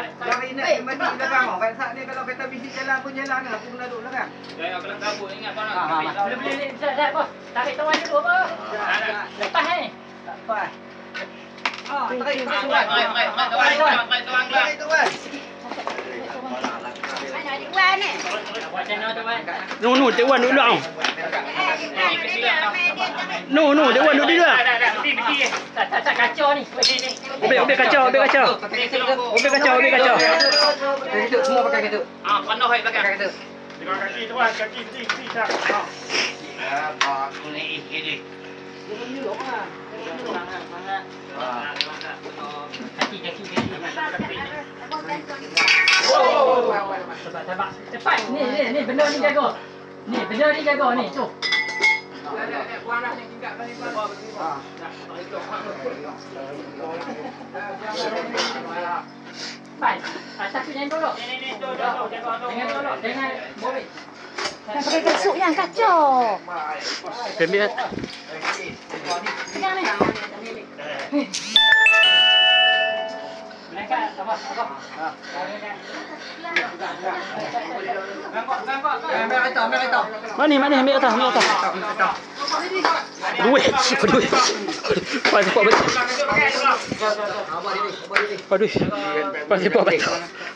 Dari ini mesti belakang oh. Kan saat ni kalau kereta bisi jalan pun jalan lah. Aku kena duduk belakang. Jangan belakang kabut ingat kau nak. Boleh dah bos. Tarik tuan dulu apa? Lepas ni. Tak apa. Tarik tuan. Tarik tuan. Nu Tek Wan duduk dah. Nu Tek Wan duduk dia. Tak kacau ni. Obek kacau. Kita semua pakai gitu. Penuh hai belakang. Pakai gitu. Dengan kaki tuan, kaki sini tak. Aku ni ini. Kaki. Cepat. Ni benda ni jaga. Ni tu. Cepat. Atas tu jangan tolak. Jangan tolak. Jangan boleh. Yang pakai kasut yang kacau. Pembiat. Pegang ni. Mereka apa? Ambil kereta. Mana ambil atas. Duit. Pas cepat betul. Aduh. Pas cepat betul.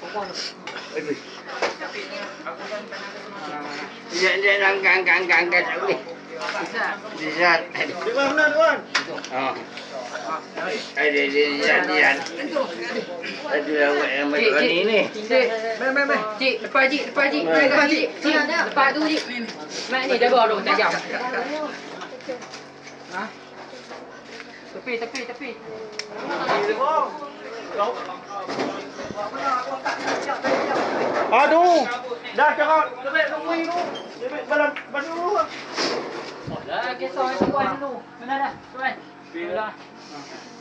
Dia langgang ni. Bisa. Di mana tuan? Oh. Ada. Ada yang macam ni. Cik, lepas cik. Lepas tu cik. Mak ni jaga dulu tajam. Tepi. Aduh. Dah cakap, lebih tungguin tu. Lebih balan dulu. Dah kisah yang tuan dulu. Mana dah? Tuan. Dah.